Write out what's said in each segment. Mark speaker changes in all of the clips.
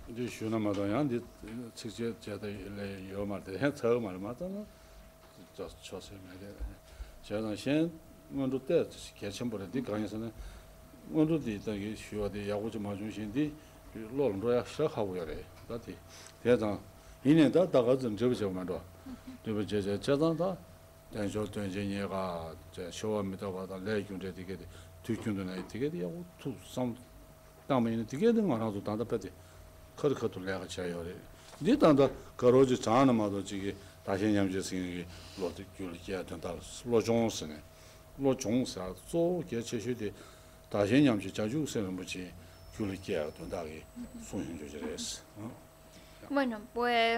Speaker 1: 就学那么多样的，直接觉得来要嘛的，还凑嘛的嘛，当然叫确实没的。加上现我都带开全部的，你讲意思呢？我都的等于学的业务就嘛中心的，老人多要小客户要来，那的，这样一年大概挣这不就嘛多，对不？这家长他，但说短期内个在小外面的话，他来用这个的，推荐的那这个的业务都上，当面的这个的我那都当得不的。可都来个加油的，你当到各路就长了嘛，都这个大现象就是个落的就了解等到落中时呢，落中时啊，早给这些的大现象就讲究是不去就了解等到个送行就这个是，
Speaker 2: Bueno, pues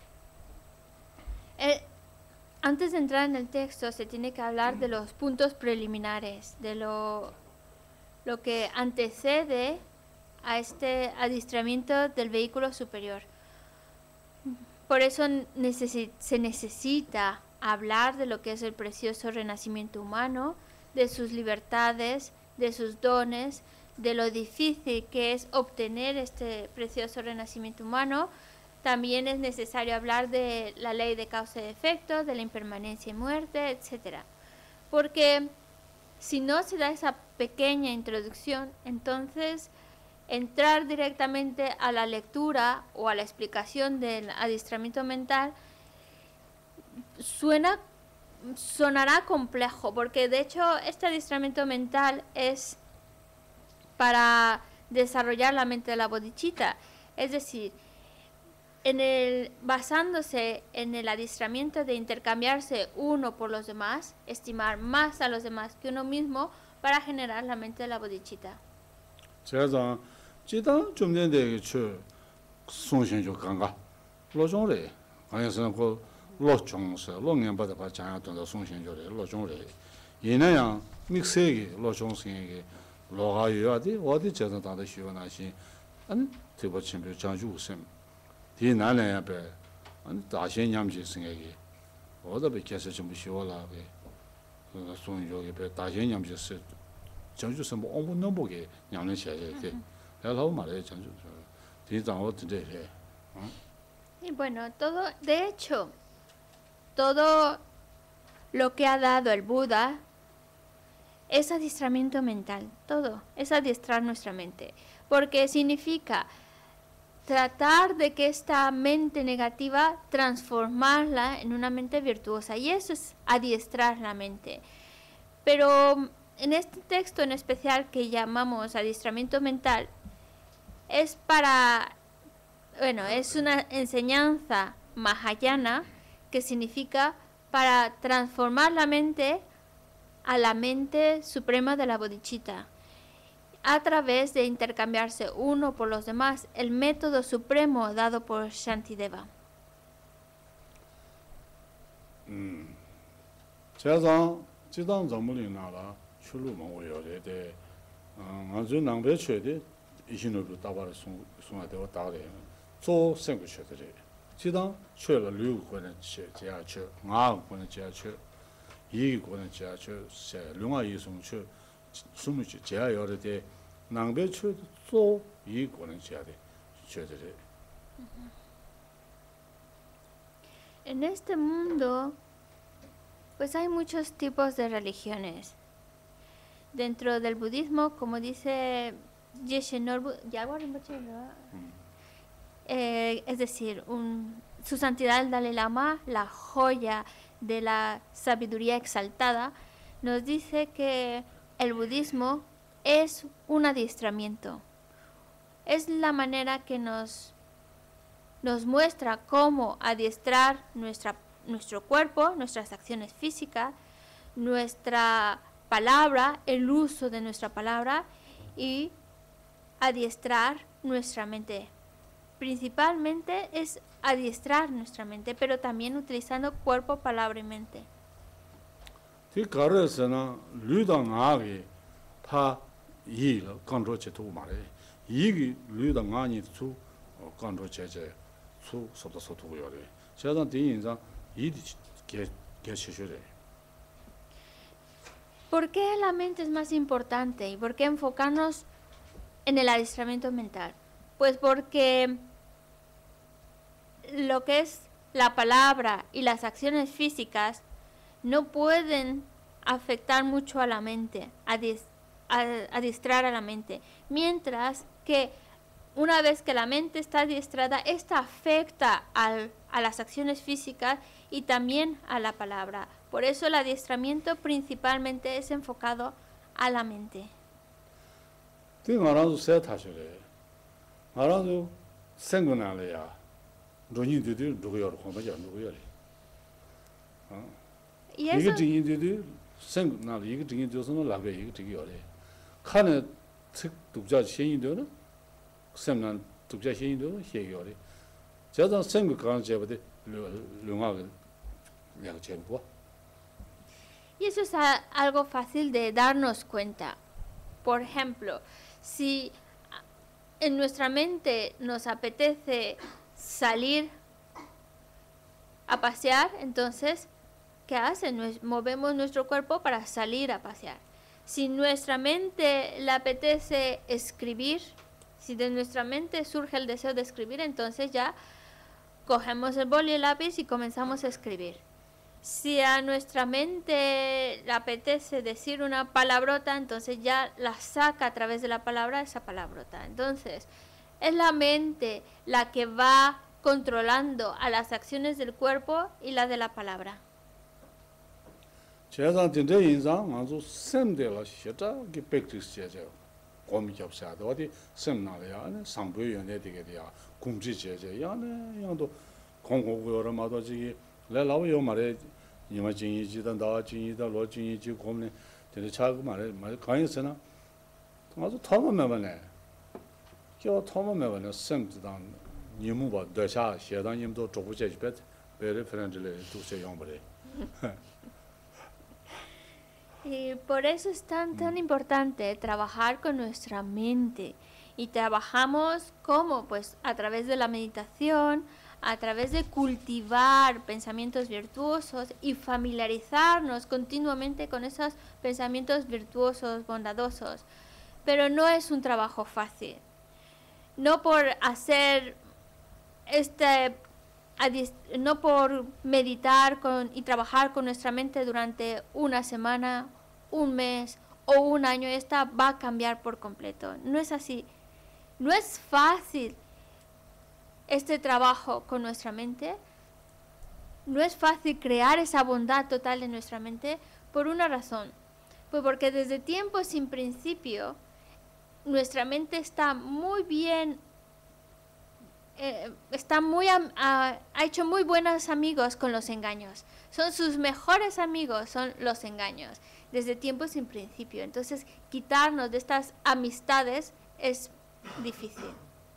Speaker 2: antes de entrar en el texto se tiene que hablar de los puntos preliminares, de lo que antecede a este adiestramiento del vehículo superior. Por eso se necesita hablar de lo que es el precioso renacimiento humano, de sus libertades, de sus dones, de lo difícil que es obtener este precioso renacimiento humano. También es necesario hablar de la ley de causa y efecto, de la impermanencia y muerte, etc. Porque si no se da esa pequeña introducción, entonces entrar directamente a la lectura o a la explicación del adiestramiento mental sonará complejo, porque de hecho este adiestramiento mental es para desarrollar la mente de la bodhicitta, es decir, basándose en el adiestramiento de intercambiarse uno por los demás, estimar más a los demás que uno mismo para generar la mente de la bodhicitta.
Speaker 1: 这当中间的去送行就尴尬，老种类，好像是个老重视，老年把它把家养等到送行就来老种类，也那样 mix 个老重视个老下有啊的，我的家长当的学那些，对不起，比如讲究什么，第男人也别，大些年纪生个，我这边开始就没学了个，送行就个别大些年纪是讲究什么，我们能不给娘们写的。
Speaker 2: Y bueno, de hecho, todo lo que ha dado el Buda es adiestramiento mental, todo, es adiestrar nuestra mente, porque significa tratar de que esta mente negativa transformarla en una mente virtuosa, y eso es adiestrar la mente. Pero en este texto en especial que llamamos adiestramiento mental, es una enseñanza mahayana que significa para transformar la mente a la mente suprema de la bodhicitta a través de intercambiarse uno por los demás, el método supremo dado por Shantideva. En este mundo, pues hay muchos tipos de religiones. Dentro del budismo, como dice Geshe Norbu, es decir, su santidad el Dalai Lama, la joya de la sabiduría exaltada, nos dice que el budismo es un adiestramiento. Es la manera que nos muestra cómo adiestrar nuestro cuerpo, nuestras acciones físicas, nuestra palabra, el uso de nuestra palabra y adiestrar nuestra mente. Principalmente es adiestrar nuestra mente, pero también utilizando cuerpo, palabra y mente. ¿Por qué la mente es más importante y por qué enfocarnos en el adiestramiento mental? Pues porque lo que es la palabra y las acciones físicas no pueden afectar mucho a la mente, a distraer a la mente. Mientras que una vez que la mente está adiestrada, esta afecta a las acciones físicas y también a la palabra. Por eso el adiestramiento principalmente es enfocado a la mente. Y eso, y eso es algo fácil de darnos cuenta. Por ejemplo, si en nuestra mente nos apetece salir a pasear, entonces, ¿qué hace? Movemos nuestro cuerpo para salir a pasear. Si nuestra mente le apetece escribir, si de nuestra mente surge el deseo de escribir, entonces ya cogemos el boli y el lápiz y comenzamos a escribir. Si a nuestra mente le apetece decir una palabrota, entonces ya la saca a través de la palabra esa palabrota. Entonces, es la mente la que va controlando a las acciones del cuerpo y la de la palabra. Y por eso es tan importante trabajar con nuestra mente. Y trabajamos ¿cómo? Pues a través de la meditación, a través de cultivar pensamientos virtuosos y familiarizarnos continuamente con esos pensamientos virtuosos, bondadosos. Pero no es un trabajo fácil. No por hacer no por meditar y trabajar con nuestra mente durante una semana, un mes o un año, esta va a cambiar por completo. No es así. No es fácil este trabajo con nuestra mente. No es fácil crear esa bondad total en nuestra mente por una razón. Pues porque desde tiempo sin principio, nuestra mente está muy bien, ha hecho muy buenos amigos con los engaños. Son sus mejores amigos, son los engaños, desde tiempo sin principio. Entonces, quitarnos de estas amistades es difícil.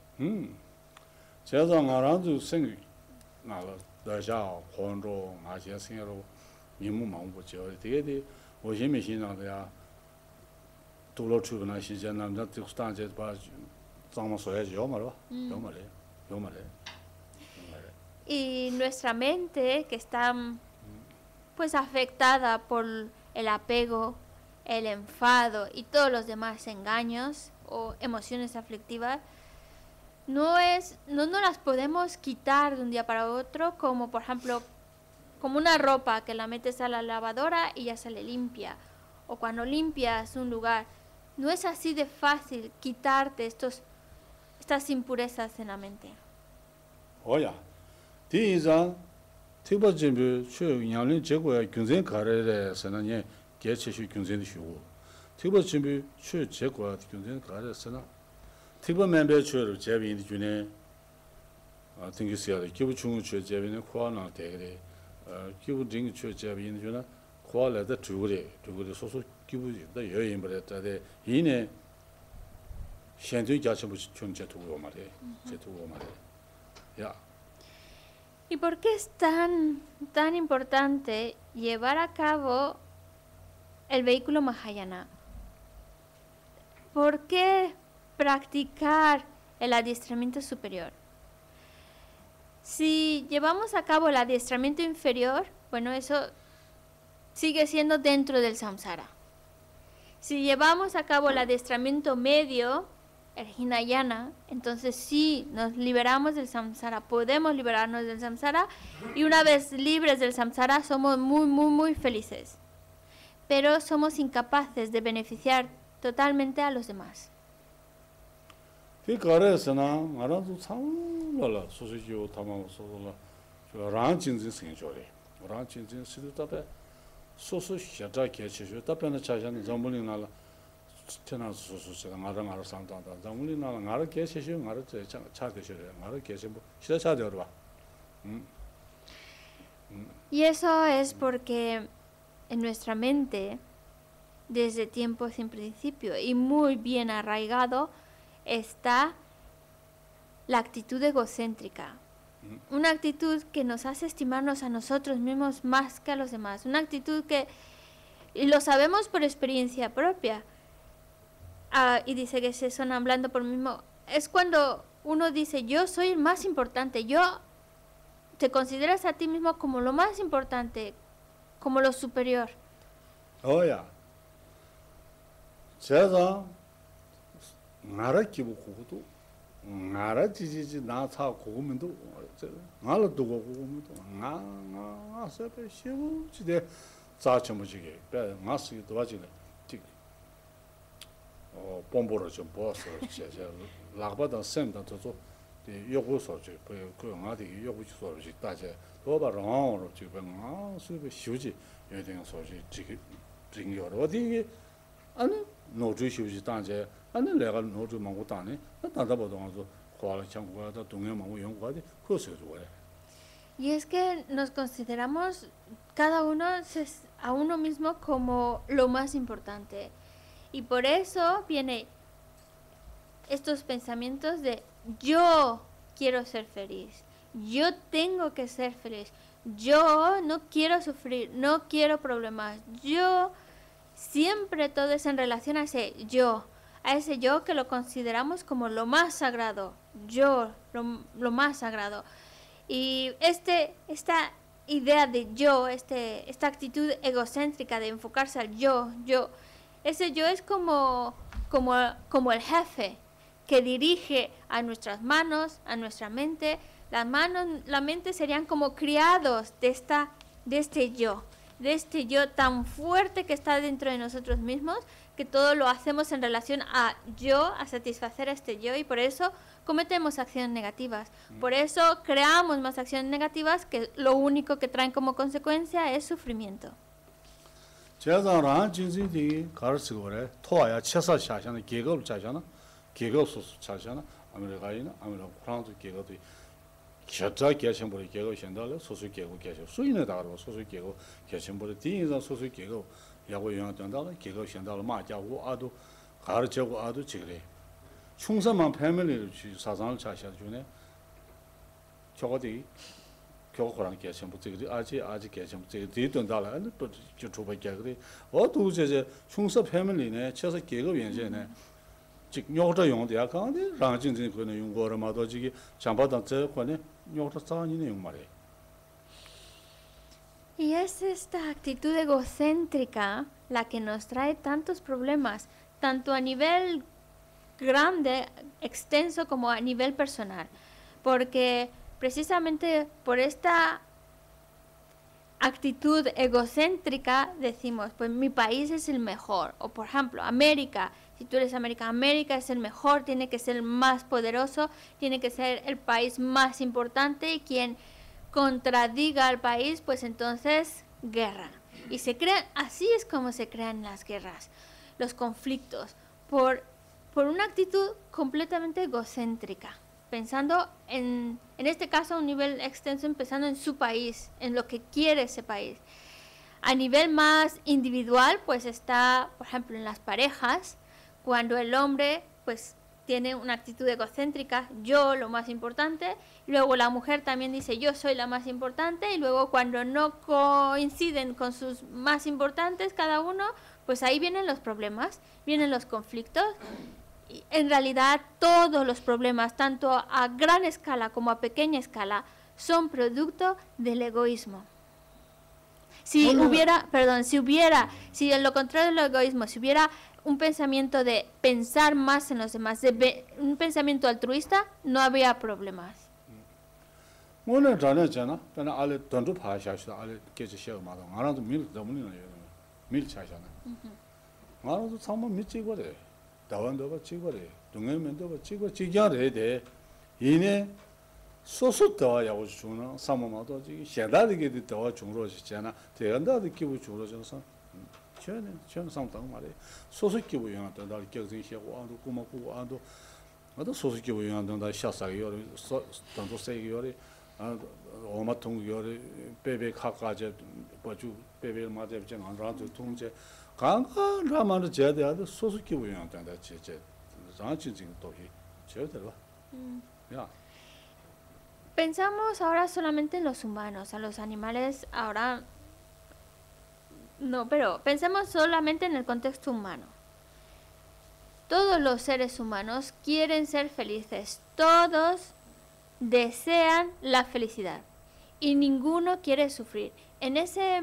Speaker 2: Y nuestra mente, que está pues afectada por el apego, el enfado y todos los demás engaños o emociones aflictivas, no las podemos quitar de un día para otro, como por ejemplo como una ropa que la metes a la lavadora y ya sale limpia, o cuando limpias un lugar. No es así de fácil quitarte estas impurezas en la mente.
Speaker 1: Oya, ti inzang, tiba jimbi, shu yanglin jegwa gyunzen kare sana nye geche shu gyunzen shugu. Tiba jimbi, shu jegwa gyunzen kare sana. Tiba membe shu jebi indi june, tingi siyade, kibu chungu shu jebi indi kuwa na tegre, kibu dingi shu jebi indi june, kuwa la da chugure soso kibu da yoyin bade, tade yine
Speaker 2: ¿Y por qué es tan importante llevar a cabo el vehículo Mahayana? ¿Por qué practicar el adiestramiento superior? Si llevamos a cabo el adiestramiento inferior, bueno, eso sigue siendo dentro del samsara. Si llevamos a cabo el adiestramiento medio, el Hinayana, entonces sí nos liberamos del samsara, podemos liberarnos del samsara y una vez libres del samsara somos muy felices. Pero somos incapaces de beneficiar totalmente a los demás.
Speaker 1: 그 거래에서나 말아도 참말라 소소지요 담아서라 저랑 진진 생겨래. 랑 진진 시도답에 소소 시자 개체죠. 답변을 자자는 전문이나 테나 소소스가 나랑 알아 상담다. 전문이나 나를 개체죠. 나를 차 되셔요. 나를 개체 뭐 시자 차 되어 봐.
Speaker 2: Y eso es porque en nuestra mente, desde tiempos sin principio y muy bien arraigado, está la actitud egocéntrica. Una actitud que nos hace estimarnos a nosotros mismos más que a los demás. Una actitud que, y lo sabemos por experiencia propia, y dice que se son hablando por mí mismo, es cuando uno dice, yo soy el más importante, yo te consideras a ti mismo como lo más importante, como lo superior.
Speaker 1: 어야. 제가 나라 기부 고고도 나라 지지지 나차 고고면도 나라 두고 고고면도 나나 세베 시부지데 자쳐무지게 배 마스기 도와지네 지 봄보러 좀 보았어 제가 라바다 샘다 저저 요구소지 그 나디 요구소지 다제 도바랑으로 지금 수비 쉬우지 여행 소지 지금 증여로 어디 아니 노주 쉬우지 다제 아니 내가 노주 먹고 다네 나다 보동아서 과를 참고하다 동해 먹고 연구하지 그것을 좋아해.
Speaker 2: Y es que nos consideramos cada uno a uno mismo como lo más importante. Y por eso viene estos pensamientos de yo quiero ser feliz, yo tengo que ser feliz, yo no quiero sufrir, no quiero problemas, yo siempre todo es en relación a ese yo que lo consideramos como lo más sagrado, yo, lo más sagrado. Y esta idea de yo, esta actitud egocéntrica de enfocarse al yo, ese yo es como el jefe que dirige a nuestras manos, a nuestra mente. Las manos, la mente serían como criados de este yo tan fuerte que está dentro de nosotros mismos, que todo lo hacemos en relación a yo, a satisfacer a este yo, y por eso cometemos acciones negativas. Por eso creamos más acciones negativas que lo único que traen como consecuencia es sufrimiento.
Speaker 1: 제가랑 진진이 가르치고 그래. 토아야 채사 차잖아. 계급을 차잖아. 계급 소수 차잖아. 아메리카이나 아메리카 프랑스 계급도 겨자 계층벌이 계급 현달로 소수 계급 계층. 수인에 따라 소수 계급 계층벌이 뒤에서 소수 계급 야고 영향된다고 계급 현달로 마자고 아도 가르치고 아도 지그래. 충성만 패밀리를 사상을 차셔 주네. 저거디 교과랑 계층부 지그리 아직 계층부 지그 뒤돈다라 또 주초밖에 그래. 어두 제 충성 패밀리네. 쳐서 계급 연재네. 즉 요저 용도야 가는데 랑진진 그는 용거를 마도 지기 장바당 저 관에 요저 싸니네 용 말이야.
Speaker 2: Y es esta actitud egocéntrica la que nos trae tantos problemas, tanto a nivel grande, extenso, como a nivel personal. Porque precisamente por esta actitud egocéntrica decimos, pues mi país es el mejor. O por ejemplo, América, si tú eres América, América es el mejor, tiene que ser el más poderoso, tiene que ser el país más importante, y quien contradiga al país, pues entonces guerra. Y se crean, así es como se crean las guerras, los conflictos, por una actitud completamente egocéntrica, pensando en este caso a un nivel extenso, empezando en su país, en lo que quiere ese país. A nivel más individual, pues está, por ejemplo, en las parejas, cuando el hombre pues tiene una actitud egocéntrica, yo lo más importante, y luego la mujer también dice yo soy la más importante, y luego cuando no coinciden con sus más importantes cada uno, pues ahí vienen los problemas, vienen los conflictos. Y en realidad todos los problemas, tanto a gran escala como a pequeña escala, son producto del egoísmo. Si en lo contrario del egoísmo, si hubiera un pensamiento de pensar más en los demás, un pensamiento altruista, no había problemas.
Speaker 1: 오늘 전에잖아. 저는 알레 던도 파샤시다. 알레 계지 시험 마도. 나라도 밀 너무는 밀 차잖아. 나라도 상만 미치고래. 다원도 봐 치고래. 동해면도 봐 치고 지겨래 돼. 이내 소소도 야고 주나 상만도 지기 현다되게 더 중로지잖아. 대한다도 기부 중로져서 저는 상당 말에 소소 기부 영한다. 날 경쟁 시하고 안도 고마고 안도 나도 소소 기부 영한다. 나 샤사요. 던도 세요리 오마 통교리 베베 카까지 버주 베베 맞아지 않아도 통제 강가 라마는 제대로 소수기 우연한다 제제 장치진 또히 제대로 야
Speaker 2: Pensamos ahora solamente en los humanos, a los animales ahora no, pero pensemos solamente en el contexto humano. Todos los seres humanos quieren ser felices, todos desean la felicidad y ninguno quiere sufrir. En ese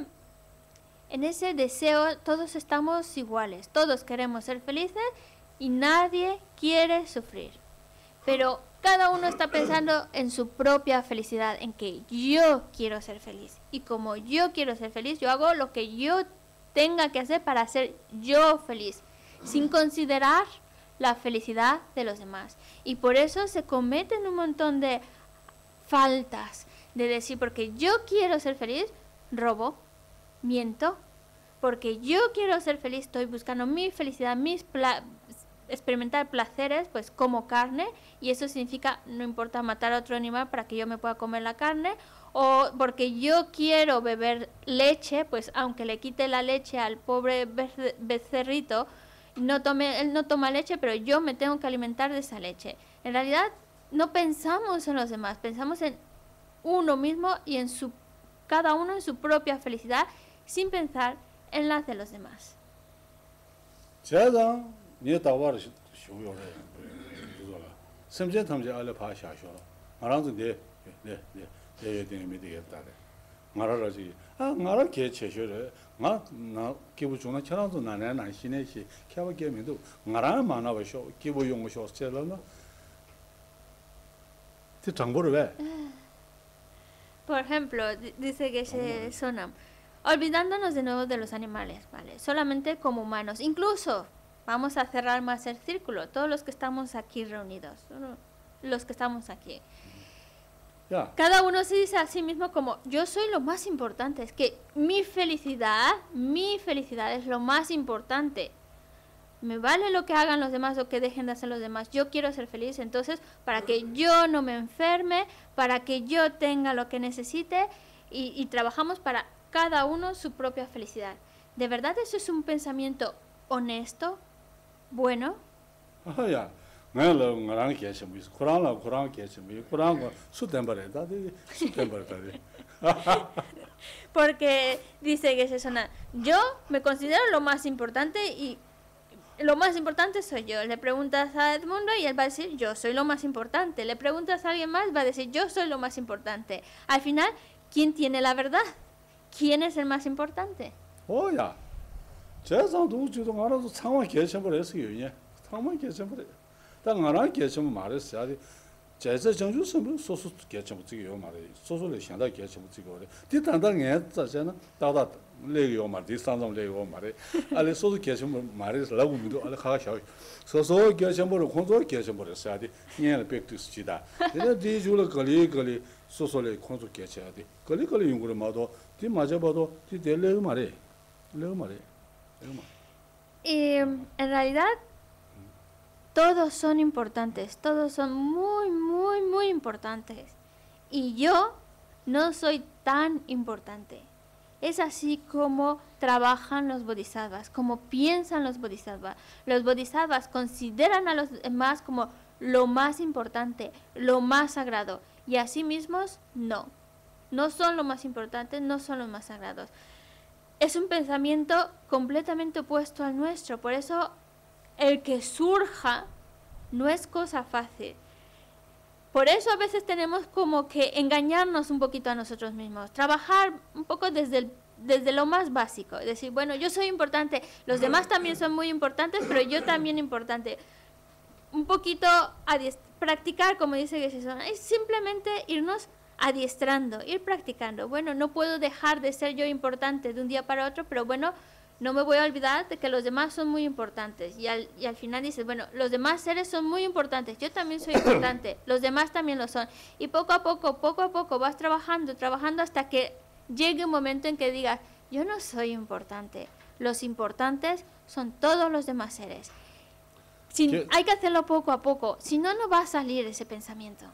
Speaker 2: deseo todos estamos iguales, todos queremos ser felices y nadie quiere sufrir. Pero cada uno está pensando en su propia felicidad, en que yo quiero ser feliz. Y como yo quiero ser feliz, yo hago lo que yo tenga que hacer para ser yo feliz, sin considerar la felicidad de los demás. Y por eso se cometen un montón de faltas, de decir, porque yo quiero ser feliz, robo, miento, porque yo quiero ser feliz, estoy buscando mi felicidad, experimentar placeres, pues como carne, y eso significa, no importa matar a otro animal para que yo me pueda comer la carne, o porque yo quiero beber leche, pues aunque le quite la leche al pobre becerrito, él no toma leche, pero yo me tengo que alimentar de esa leche. En realidad no pensamos en los demás, pensamos en uno mismo y en cada uno en su propia felicidad, sin pensar en las de los demás.
Speaker 1: 제가 니 다와르 쇼요래 그거라 심제 탐제 알레 파샤쇼 알아도 네 되게 되겠다 말아라지 말아 개체셔래 나 기부 주나 처럼도 나나 신내시 켜버게면도 말아 많아 봐쇼 기부 용쇼 셀러나 그 정보를 왜
Speaker 2: Por ejemplo, dice que se Sonam, olvidándonos de nuevo de los animales, ¿vale? Solamente como humanos. Incluso, vamos a cerrar más el círculo, todos los que estamos aquí reunidos, los que estamos aquí.
Speaker 1: 야.
Speaker 2: Cada uno se dice a sí mismo como, yo soy lo más importante, es que mi felicidad es lo más importante. Me vale lo que hagan los demás o que dejen de hacer los demás. Yo quiero ser feliz, entonces, para que yo no me enferme, para que yo tenga lo que necesite y trabajamos para cada uno su propia felicidad. ¿De verdad eso es un pensamiento honesto? Bueno.
Speaker 1: 야, 내가 나랑 계신 분, 쿠란랑 계신 분, 쿠란과 수tembareta, 수tembareta.
Speaker 2: Porque dice que se suena, yo me considero lo más importante y lo más importante soy yo. Le preguntas a Edmundo y él va a decir, yo soy lo más importante. Le preguntas a alguien más, va a decir, yo soy lo más importante. Al final, ¿quién tiene la verdad? ¿Quién es el más importante?
Speaker 1: 야, 제상도 우주도 알아서 상황 계셔버렸어요, 이제. 상황 계셔버려. 딱 나랑 계시면 말했어야 돼. 제세 정주 선부 소소 계셔버지요 말해. 소소를 현다 계셔버지고 그래. 뒤단단에 자잖아. 다다 레요 말 뒤상점 레요 말해. 알레 소소 계시면 말해서라고 믿어. 알레 가셔. 소소 계셔버려 공조 계셔버렸어야 돼. 얘는 백두스지다. 근데 뒤줄을 걸리 소소를 공조 계셔야 돼. 걸리 연구를 마도 뒤 맞아 봐도 뒤 될래요 말해. 레요 말해.
Speaker 2: Y en realidad todos son importantes, todos son muy, muy, muy importantes. Y yo no soy tan importante. Es así como trabajan los bodhisattvas, como piensan los bodhisattvas. Los bodhisattvas consideran a los demás como lo más importante, lo más sagrado. Y a sí mismos no. No son lo más importantes, no son los más sagrados. Es un pensamiento completamente opuesto al nuestro. Por eso el que surja no es cosa fácil. Por eso a veces tenemos como que engañarnos un poquito a nosotros mismos. Trabajar un poco desde el desde lo más básico. Decir, bueno, yo soy importante, los demás también son muy importantes, pero yo también importante. Un poquito practicar, como dice Jesús, es simplemente irnos adiestrando, ir practicando. Bueno, no puedo dejar de ser yo importante de un día para otro, pero bueno, no me voy a olvidar de que los demás son muy importantes. Y al final dices, bueno, los demás seres son muy importantes, yo también soy importante, los demás también lo son. Y poco a poco vas trabajando hasta que llegue un momento en que digas, yo no soy importante, los importantes son todos los demás seres. Hay que hacerlo poco a poco, si no, no va a salir ese pensamiento.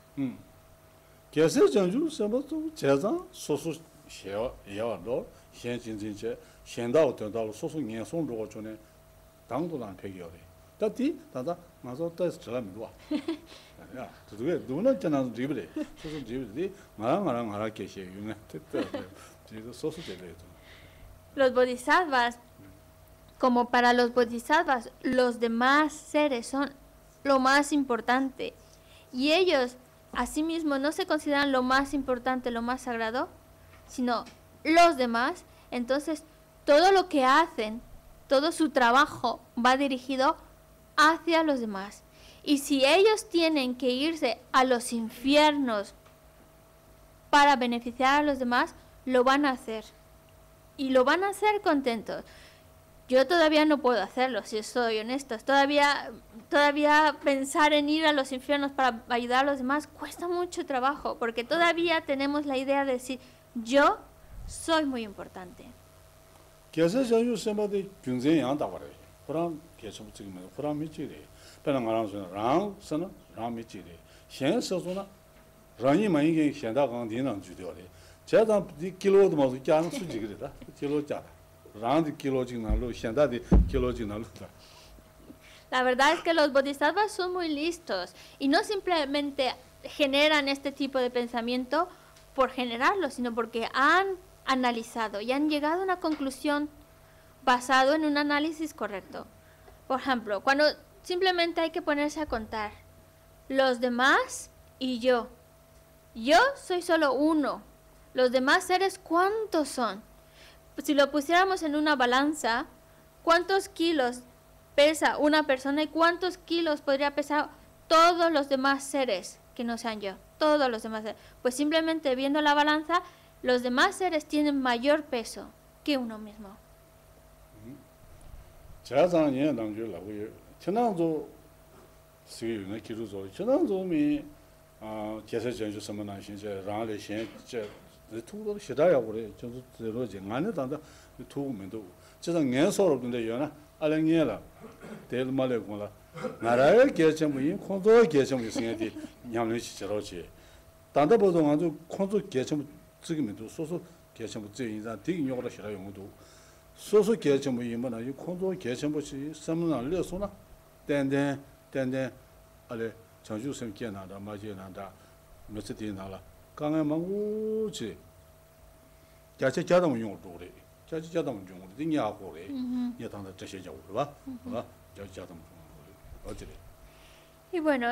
Speaker 2: Los bodhisattvas, como para los bodhisattvas, los demás seres son lo más importante. Y ellos, asimismo, no se consideran lo más importante, lo más sagrado, sino los demás. Entonces, todo lo que hacen, todo su trabajo va dirigido hacia los demás. Y si ellos tienen que irse a los infiernos para beneficiar a los demás, lo van a hacer. Y lo van a hacer contentos. Yo todavía no puedo hacerlo, si soy honesto. Todavía pensar en ir a los infiernos para ayudar a los demás cuesta mucho trabajo, porque todavía tenemos la idea de decir, yo soy muy importante. La verdad es que los bodhisattvas son muy listos y no simplemente generan este tipo de pensamiento por generarlo, sino porque han analizado y han llegado a una conclusión basado en un análisis correcto. Por ejemplo, cuando simplemente hay que ponerse a contar los demás y yo. Yo soy solo uno. Los demás seres, ¿cuántos son? Si lo pusiéramos en una balanza, ¿cuántos kilos pesa una persona y cuántos kilos podría pesar todos los demás seres que no sean yo? Todos los demás seres. Pues simplemente viendo la balanza, los demás seres tienen mayor peso que uno mismo. Y bueno,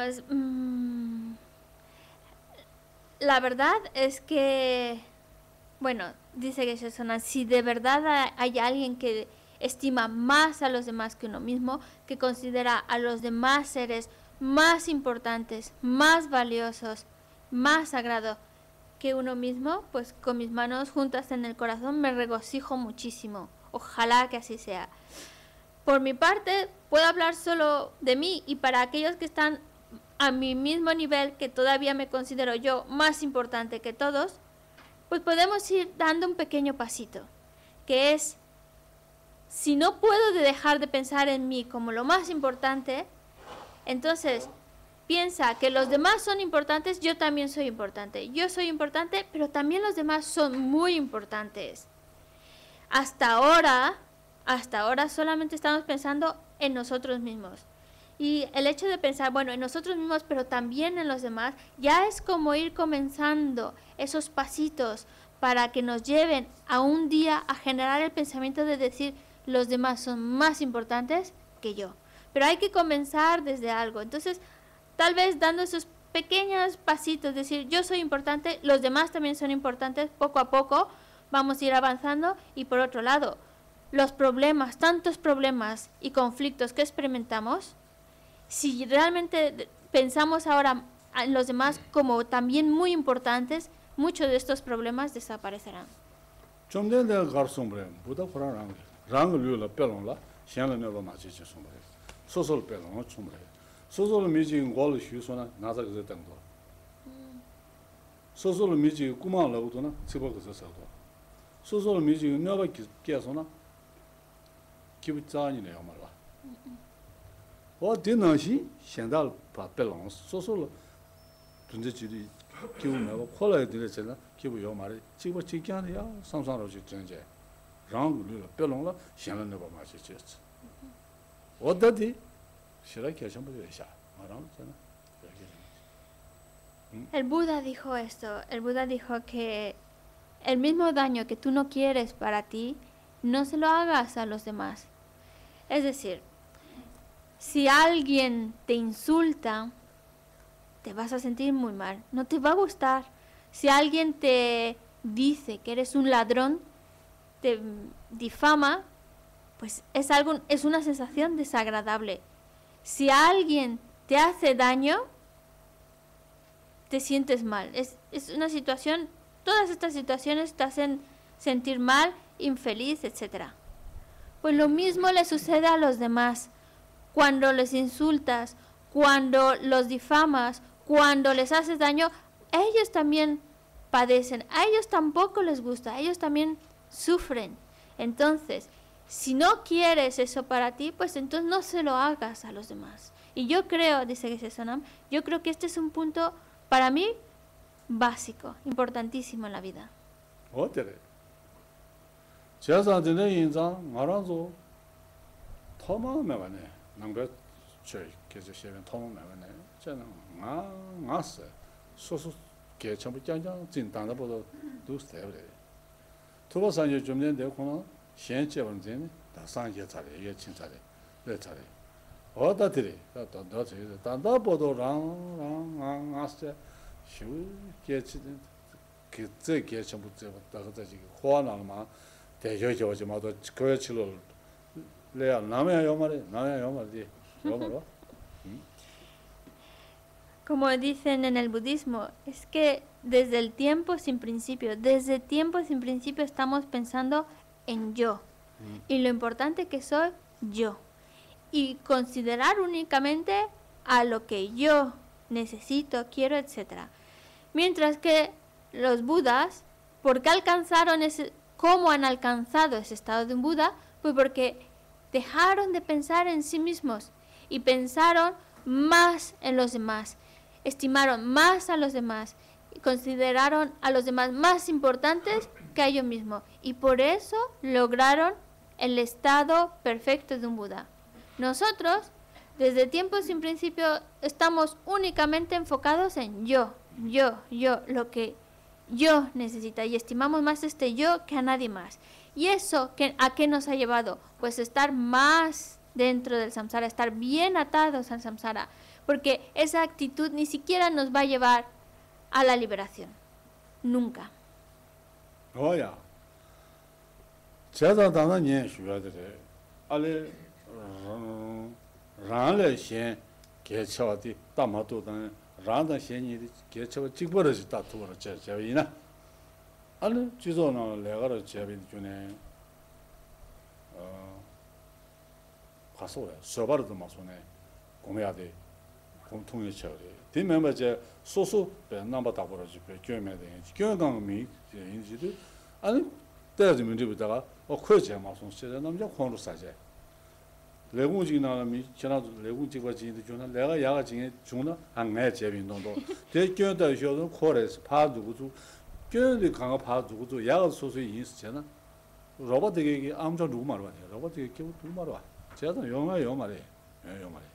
Speaker 2: la verdad es que, bueno, dice Geshe Sonan, si de verdad hay alguien que estima más a los demás que uno mismo, que considera a los demás seres más importantes, más valiosos, más sagrados que uno mismo, pues con mis manos juntas en el corazón me regocijo muchísimo. Ojalá que así sea. Por mi parte, puedo hablar solo de mí, y para aquellos que están a mi mismo nivel, que todavía me considero yo más importante que todos, pues podemos ir dando un pequeño pasito, que es, si no puedo dejar de pensar en mí como lo más importante, entonces piensa que los demás son importantes, yo también soy importante. Yo soy importante, pero también los demás son muy importantes. Hasta ahora solamente estamos pensando en nosotros mismos. Y el hecho de pensar, bueno, en nosotros mismos, pero también en los demás, ya es como ir comenzando esos pasitos para que nos lleven a un día a generar el pensamiento de decir, los demás son más importantes que yo. Pero hay que comenzar desde algo. Entonces, tal vez dando esos pequeños pasitos, decir, yo soy importante, los demás también son importantes, poco a poco, vamos a ir avanzando y por otro lado, los problemas, tantos problemas y conflictos que experimentamos, si realmente pensamos ahora en los demás como también muy importantes, muchos de estos problemas desaparecerán.
Speaker 1: 좀 내가 가르송bre 보다 그러랑 랑을 빼롱라 현을 내가 맞지 송bre 소설 빼롱 송bre 소설 미지 걸 휴소나 나자 그 땅도 소설 미지 꾸만라고도나 집어 그서 사고 소설 미지 내가 계속나 기분 짜니네요 말라 어디나시 현달 빼롱 소설 존재지리 기분 내가 콜라에 들었잖아 기분 요 말이 지금 지견이야 상상으로 전제 랑을 빼롱라 현을 내가 맞지 어디디 싫어 계속 보여 샤 말하잖아
Speaker 2: El Buda dijo esto, el Buda dijo que el mismo daño que tú no quieres para ti, no se lo hagas a los demás. Es decir, si alguien te insulta, te vas a sentir muy mal, no te va a gustar. Si alguien te dice que eres un ladrón, te difama, pues es una sensación desagradable. Si alguien te hace daño, te sientes mal. Es una situación, todas estas situaciones te hacen sentir mal, infeliz, etc. Pues lo mismo le sucede a los demás. Cuando les insultas, cuando los difamas, cuando les haces daño, ellos también padecen, a ellos tampoco les gusta, ellos también sufren. Entonces, si no quieres eso para ti, pues entonces no se lo hagas a los demás. Y yo creo, dice Geshe Sonam, yo creo que este es un punto para mí básico, importantísimo en la vida.
Speaker 1: 어때래? 제사한테는 인상 말아서 터마 매만해. 남가 저 계속 시간 터마 매만해. 저는 나스 소소 개첨부 짱짱 진단다 보다 두스대래. 투바산이 좀 된데 코는 현재번 전에 다 상계 자리 이게 진짜래. 내 자리. 어다들이 너 저기 단다 보도랑 아스 슈 개치든 그제 개첨부터 다가 지금 호환하마 대저저지 마도 거치로 레야 남의 요 말이 요 말어.
Speaker 2: Como dicen en el budismo, es que desde tiempo sin principio estamos pensando en yo y lo importante que soy yo y considerar únicamente a lo que yo necesito, quiero, etc. Mientras que los budas, ¿por qué cómo han alcanzado ese estado de un Buda? Pues porque dejaron de pensar en sí mismos y pensaron más en los demás. Estimaron más a los demás y consideraron a los demás más importantes que a ellos mismos. Y por eso lograron el estado perfecto de un Buda. Nosotros, desde tiempo sin principio, estamos únicamente enfocados en yo, lo que yo necesito. Y estimamos más este yo que a nadie más. ¿Y eso a qué nos ha llevado? Pues estar más dentro del samsara, estar bien atados al samsara. Porque esa actitud ni siquiera nos va a llevar a la liberación. Nunca.
Speaker 1: Oya. 제가 당한 년 쉬어야돼. 알레 란레 신 개처디 담마도단 란다 신이 개처 찍버러지 다투버러 제비나. 알레 지도는 내가로 제비 중에 가서래. 서버도 마소네. 공해야 돼. 공통의 처리. 뒤면에 제 소소 남바 다버러지 교회에 대해 교회강미 인지도 아니 때지 문제부터가 그제 마송 세대 남자 권으로 사제. 레군지 나람이 지나도 레군지가 지인도 주나 내가 야가 지에 주나 안내 제빈동도 대교회도 쇼도 코레스 파두고도 교회도 강가 파두고도 야가 소소히 인스잖아. 로봇에게 암자 누구 말아 봐. 로봇에게 기분 누구 말아 봐. 제가 영화 말해. 요 말해.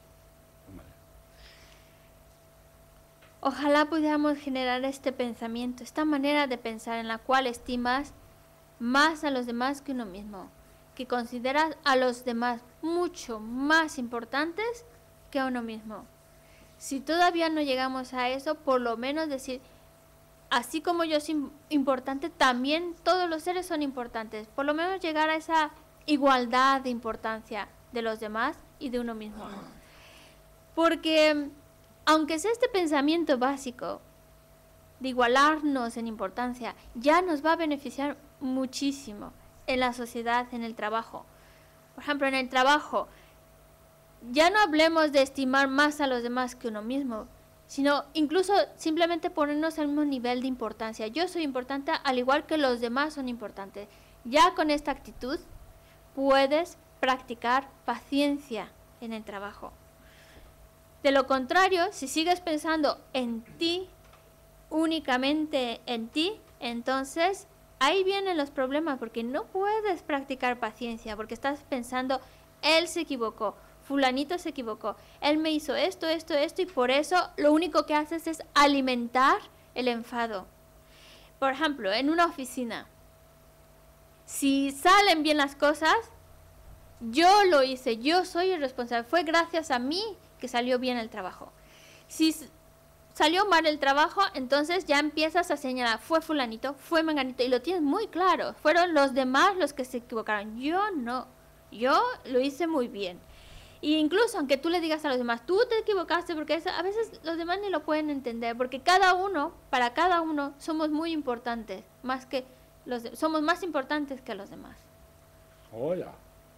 Speaker 2: Ojalá pudiéramos generar este pensamiento, esta manera de pensar en la cual estimas más a los demás que uno mismo, que consideras a los demás mucho más importantes que a uno mismo. Si todavía no llegamos a eso, por lo menos decir, así como yo soy importante, también todos los seres son importantes. Por lo menos llegar a esa igualdad de importancia de los demás y de uno mismo. Porque aunque sea este pensamiento básico de igualarnos en importancia, ya nos va a beneficiar muchísimo en la sociedad, en el trabajo. Por ejemplo, en el trabajo, ya no hablemos de estimar más a los demás que uno mismo, sino incluso simplemente ponernos al mismo nivel de importancia. Yo soy importante al igual que los demás son importantes. Ya con esta actitud puedes practicar paciencia en el trabajo. De lo contrario, si sigues pensando en ti, únicamente en ti, entonces ahí vienen los problemas, porque no puedes practicar paciencia, porque estás pensando, él se equivocó, fulanito se equivocó, él me hizo esto, y por eso lo único que haces es alimentar el enfado. Por ejemplo, en una oficina, si salen bien las cosas, yo lo hice, yo soy el responsable, fue gracias a mí que salió bien el trabajo. Si salió mal el trabajo, entonces ya empiezas a señalar, fue fulanito, fue menganito, y lo tienes muy claro, fueron los demás los que se equivocaron, yo no, yo lo hice muy bien. Y incluso aunque tú le digas a los demás, tú te equivocaste, porque a veces los demás ni lo pueden entender, porque para cada uno somos muy importantes, somos más importantes que los demás.
Speaker 1: 오야.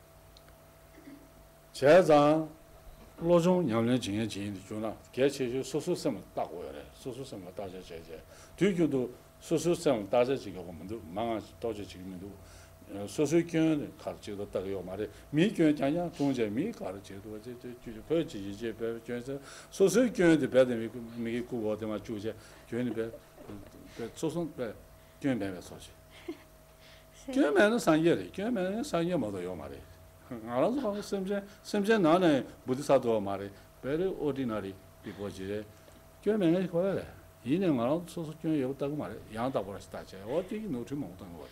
Speaker 1: 제가 로종 양년 진행 진행이 주나 개체주 소수성 다고요래. 소수성 다제 제제. 뒤교도 소수성 다제 지금 보면도 망아 도저 지금도 소수견 가르치도 따요 말에 미견 자냐 동제 미 가르치도 저 거지 이제 배워서 소수견의 배대 미 구고데마 주제 견이 배 소수 배 견 배배 소지. 견면은 상예래. 견면은 상예 모두요 말에. 알아서 심지어 나는 부디사도 말에 very ordinary people지에 견면은 거래. 이는 말은 소수견이 없다고 말해. 양다 버렸다. 어떻게 노트 못한 거.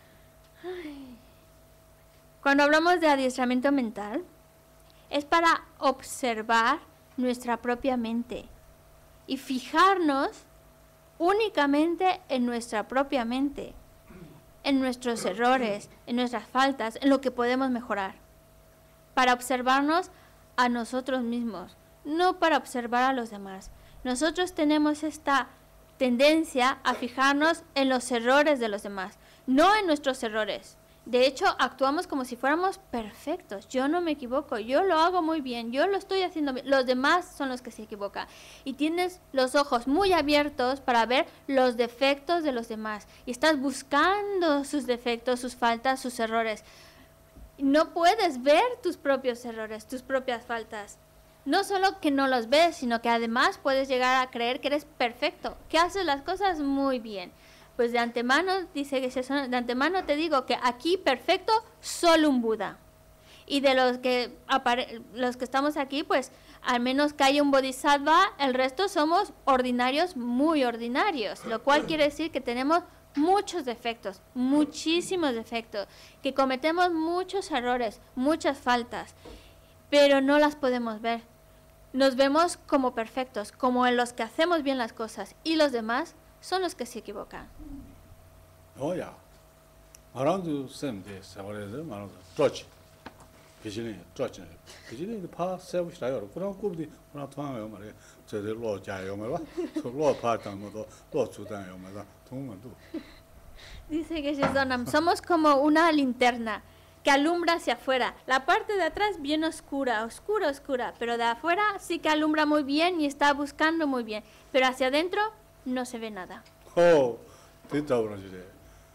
Speaker 2: Cuando hablamos de adiestramiento mental, es para observar nuestra propia mente y fijarnos únicamente en nuestra propia mente, en nuestros errores, en nuestras faltas, en lo que podemos mejorar, para observarnos a nosotros mismos, no para observar a los demás. Nosotros tenemos esta tendencia a fijarnos en los errores de los demás, no en nuestros errores. De hecho, actuamos como si fuéramos perfectos. Yo no me equivoco, yo lo hago muy bien, yo lo estoy haciendo bien. Los demás son los que se equivocan. Y tienes los ojos muy abiertos para ver los defectos de los demás. Y estás buscando sus defectos, sus faltas, sus errores. No puedes ver tus propios errores, tus propias faltas. No solo que no los ves, sino que además puedes llegar a creer que eres perfecto, que haces las cosas muy bien. Pues de antemano, dice que de antemano te digo que aquí perfecto, solo un Buda. Y de los que estamos aquí, pues al menos que haya un Bodhisattva, el resto somos ordinarios, muy ordinarios. Lo cual quiere decir que tenemos muchos defectos, muchísimos defectos, que cometemos muchos errores, muchas faltas, pero no las podemos ver. Nos vemos como perfectos, como en los que hacemos bien las cosas, y los demás son los que se equivocan.
Speaker 1: 오야. 말한도 쌤데 사버려서 말한도 쪼치. 기진이 쪼치. 기진이 파 세우시라요. 그런 꿈이 그런 통하요 말이야. 저들 로자요 말아. 로 파탄 모두 로 주단요 말아. 통만도.
Speaker 2: Dice que somos como una linterna que alumbra hacia afuera. La parte de atrás bien oscura, pero de afuera sí que alumbra muy bien y está buscando muy bien, pero hacia adentro no se ve nada.
Speaker 1: 됐다 그러지래.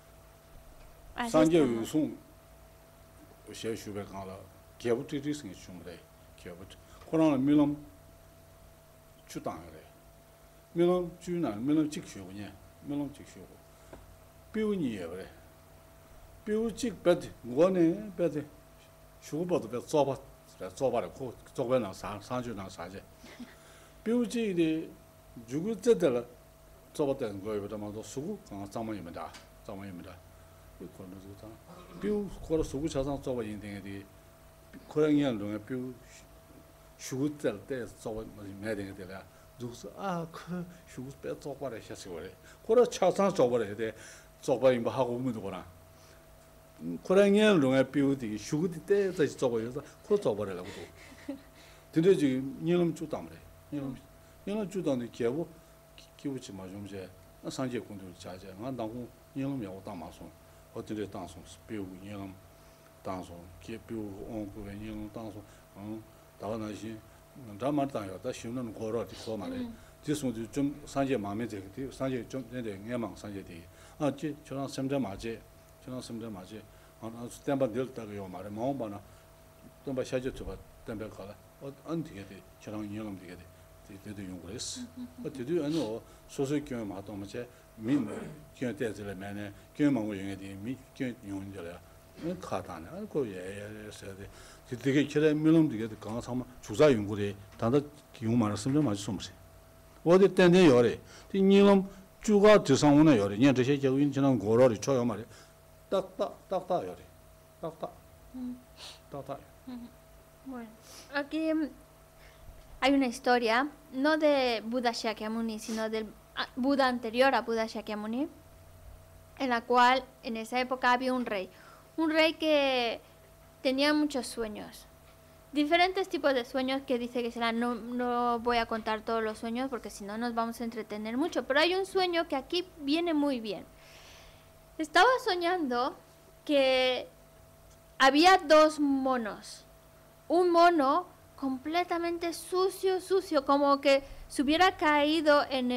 Speaker 1: 산재 유송 셰슈베 가라. 개부티리스는 춤래. 개부티. 코로나 밀럼 주당래. 밀럼 주나 밀럼 직쇼냐. 밀럼 직쇼. 비우니에 그래. 비우직 배드 뭐네 배드. 슈버도 배 쏘바를 고 쪽배나 산주나 사제. 비우지데 죽을때들 쏘바된 거에보다도 수고 장만입니다. 장만입니다. 그거는 좋다. 비우 거로 수고 자산 쏘바 인생에 고양이한 동에 비우 죽을때 쏘바 매딩에 되라. 누구서 그 휴구 빼 쪽발에 셨어요. 그러 차상 쪽발에 돼. 쪽발이 뭐 하고 오면 되거나. 그러냐 롱에 비우디 휴구디 때서 쪽발에서 그 쪽발이라고도. 근데 지금 니는 주담래. 니는 주담의 개고 기부지 마 좀제. 상제 공도 자제. 난 당고 니는 명 당마송. 어떻게 당송 비우 니는 당송 개 비우 온고에 니는 당송. 다가나시咱们当要在修那种过热的说嘛嘞，这时候就种三节麻面这个的，三节种那点眼盲三节的，就让深圳马街，等把地大个要嘛嘞，忙把那，等把下节做把等把搞了，按这个的，就让用这个的，这用过来是，这按照所说教嘛，当么些民教带子来买呢，教嘛我用的，民教用的了，卡单的，个也是的。되게 기대 밀럼 되게 강한 상마 주사 연구래 다들 기운 많은 심정 맞을 수 없어. 어디 때문에 요래. 이 밀럼 주가 대상원에 요래. 니这些 교인 지난 고로리 쳐요 말이야. 딱딱 요래. 딱딱.
Speaker 2: Bueno, aquí hay una historia, no de Buda Shakyamuni, sino del Buda anterior a Buda Shakyamuni, en la cual en esa época había un rey que tenía muchos sueños, diferentes tipos de sueños que dice que serán, no voy a contar todos los sueños porque si no nos vamos a entretener mucho, pero hay un sueño que aquí viene muy bien. Estaba soñando que había dos monos, un mono completamente sucio, como que se hubiera caído en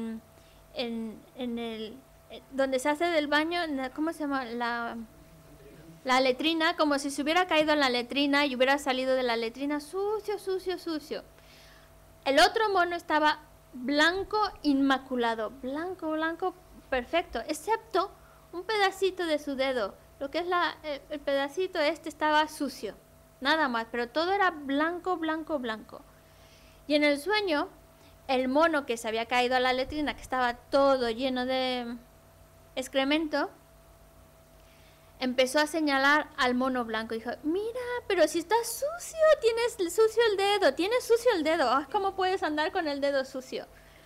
Speaker 2: el donde se hace del baño, ¿cómo se llama? La letrina, como si se hubiera caído en la letrina y hubiera salido de la letrina sucio. El otro mono estaba blanco inmaculado, blanco, perfecto, excepto un pedacito de su dedo. Lo que es el pedacito estaba sucio, nada más, pero todo era blanco. Y en el sueño, el mono que se había caído a la letrina, que estaba todo lleno de excremento, empezó a señalar al mono blanco y dijo, mira, pero si está sucio, tienes sucio el dedo, ¿cómo puedes andar con el dedo sucio?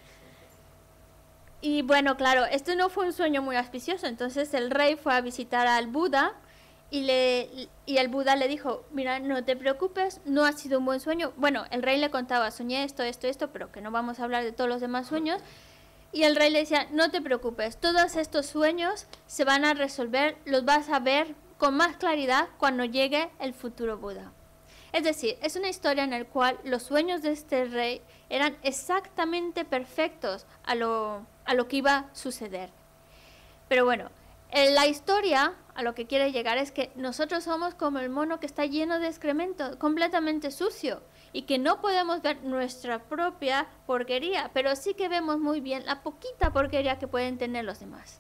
Speaker 2: Y bueno, claro, esto no fue un sueño muy auspicioso, entonces el rey fue a visitar al Buda y el Buda le dijo, mira, no te preocupes, no ha sido un buen sueño. Bueno, el rey le contaba, soñé esto, pero que no vamos a hablar de todos los demás sueños. Y el rey le decía, no te preocupes, todos estos sueños se van a resolver, los vas a ver con más claridad cuando llegue el futuro Buda. Es decir, es una historia en la cual los sueños de este rey eran exactamente perfectos a lo que iba a suceder. Pero bueno, la historia a lo que quiere llegar es que nosotros somos como el mono que está lleno de excremento, completamente sucio. Y que no podemos ver nuestra propia porquería, pero sí que vemos muy bien la poquita porquería que pueden tener los demás.